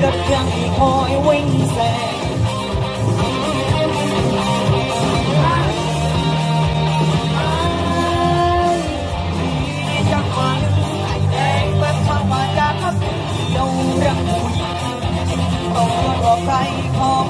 ถยังคอยวิ่งแซงจังหวะหนึ่งไอ้แดงแบบเข้ามาจากทับเดียวรักผู้หญิงต้องรอใครของ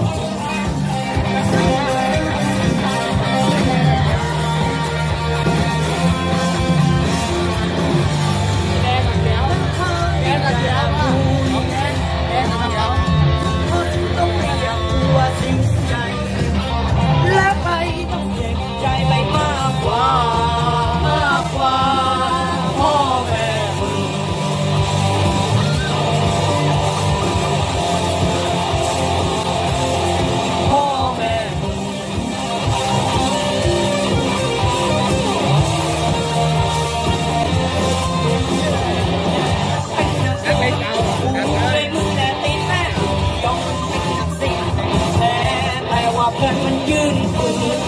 เพื่อนมันยืนฝืน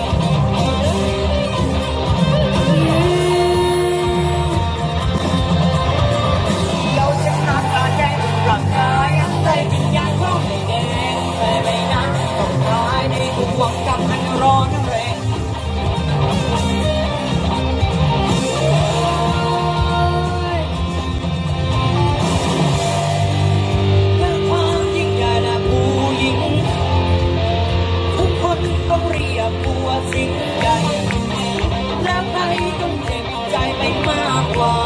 เราจะนัดตาแจ้งร่างกายใจวิญญาณของในแดงแต่ไม่นานต้องตายในทุกวังกับมันร้อนแรงเพื่อความยิ่งใหญ่และผู้หญิงต้องเรียกตัวสิ่งใหญ่และใครต้องเจ็บใจไปมากกว่า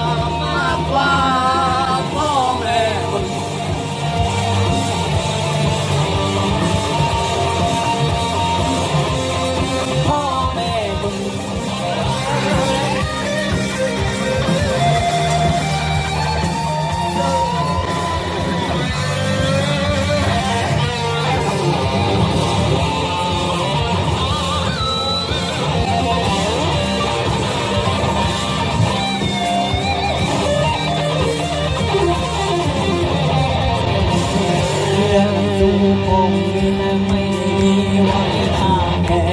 พ่อแม่มึงพ่อแม่มึงดูคงแต่ไม่มีไว้ทางแก่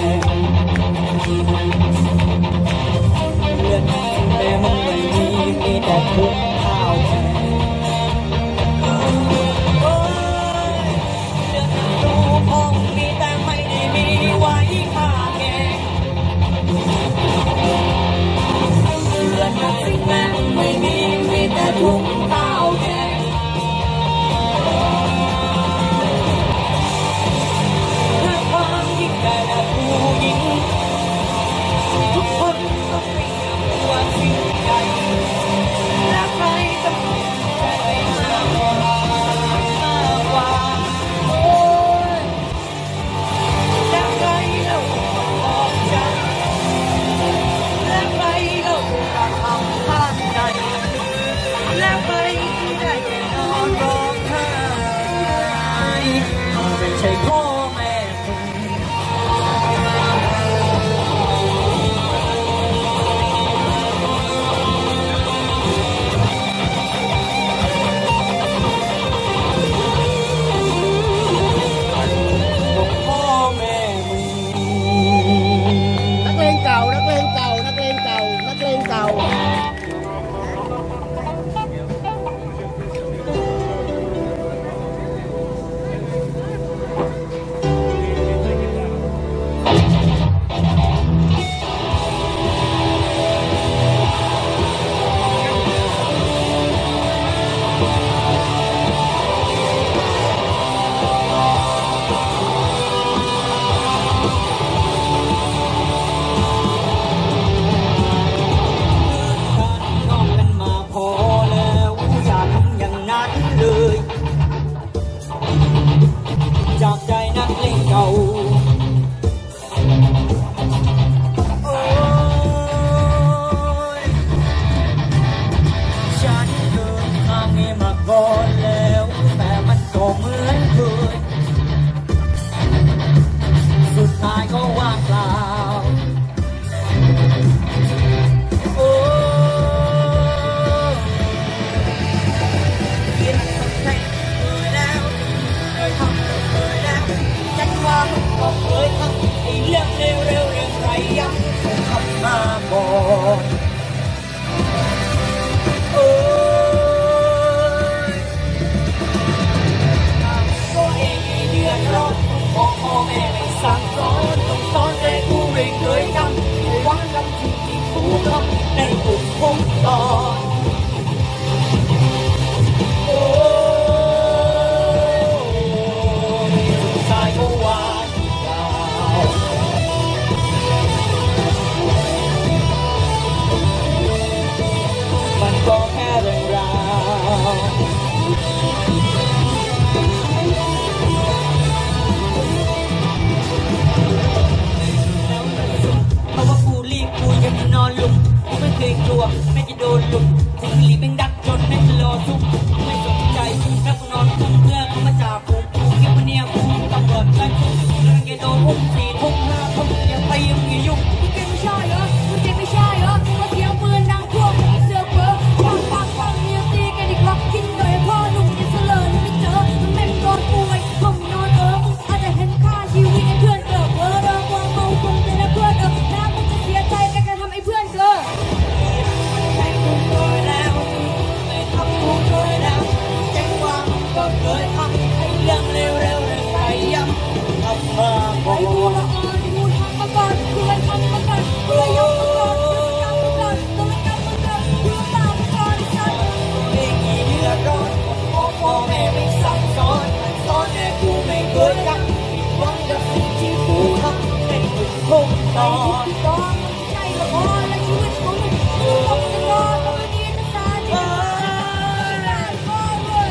เลือดแต่มันไม่มีแต่ทุกข้าวแก่เลือดดูคงมีแต่ไม่ได้มีไว้ทางแก่เลือดสิ่งนั้นไม่มีแต่ทุกข้าวแก่ทุกคนต้องเรียกว่าสิ่งใหญ่และใครต้องใจไปมากกว่าโอ้ยและใครเราต้องออกใจและใครเราต้องทำข้างในและใครที่ได้แต่นอนร้องไห้ไม่ใช่พ่อแม่สั่งสอนต้องสอนแต่กูไม่เคยจำหวังจำสิ่งที่กูทำในทุกวงตอนโอ้สุดท้ายก็วานยาวมันก็แค่เรื่องราวนอนลุกกูไม่เคยกลัวไม่จะโดนลุกถึงหลีเป็นดักจนไม่จะรอทุกไม่สนใจถ้ากูนอนคุ้มเพื่อเขามาจับกูคิดว่าเนี่ยกูตำรวจไล่กูเรื่องแกโดนอุ้ม4 ทุ่ม 5 ทุ่มยังไปยังอย่ายุ่งมึงเก่งไม่ใช่เหรอมึงเก่งไม่ใช่เหรอว่าเสียงปืนดังทั่วมึงเสือเฟ้อฟังเมียตีกันอีกรอบกินเลยพ่อหนุ่มยังเสลอไม่เจอมันแม่งโดนป่วยผมนอนมึงอาจจะเห็นค่าชีวิตไอ้เพื่อนเริ่มวางเมาคงเป็นเพื่อนแล้วมึงจะเสียใจกันทำไอ้เพื่อนเกิดแต่กูเคยแล้วไม่ทำกูเคยแล้วแจ้งว่ามึงก็เคยทำให้เรื่องเร็วๆเลยไปย้ำทำมาก่อนกูละอ่อนกูทำมาก่อนเคยทำมาก่อนเคยยกมาก่อนเคยกำมาก่อนเคยกำมาก่อนเคยตามมาก่อนฉันไม่กี่เดือดร้อนพ่อแม่ไม่สั่งสอนแต่กูไม่เคยจำผิดหวังกับสิ่งที่กูทำเป็นทุกคงตอนและชีวิตของมึงต้องจะรอต้องดีจะตายจะได้ก็เลย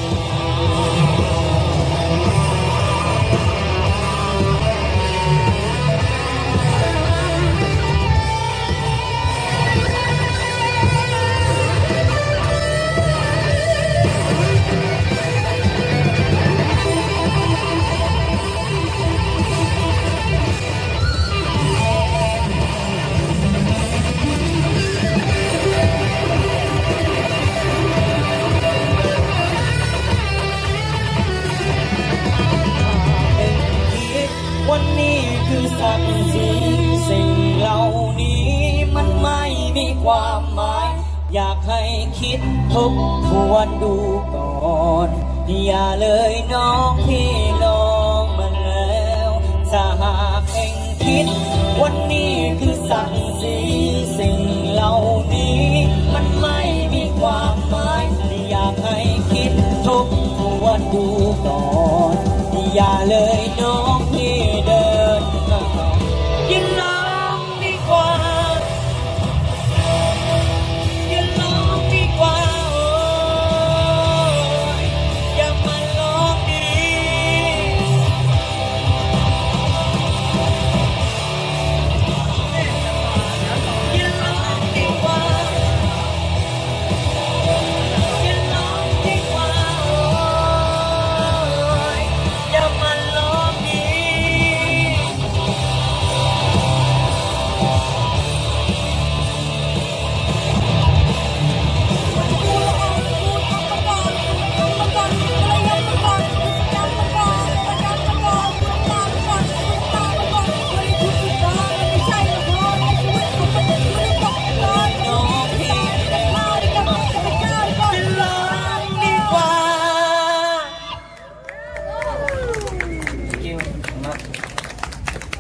วันนี้คือสักสีสิ่งเหล่านี้มันไม่มีความหมายอยากให้คิดทบทวนดูก่อนอย่าเลยน้องที่ลองมาแล้วถ้าหากเองคิดวันนี้คือสักสีสิ่งเหล่านี้มันไม่มีความหมายอยากให้คิดทบทวนดูก่อนอย่าเลยน้อง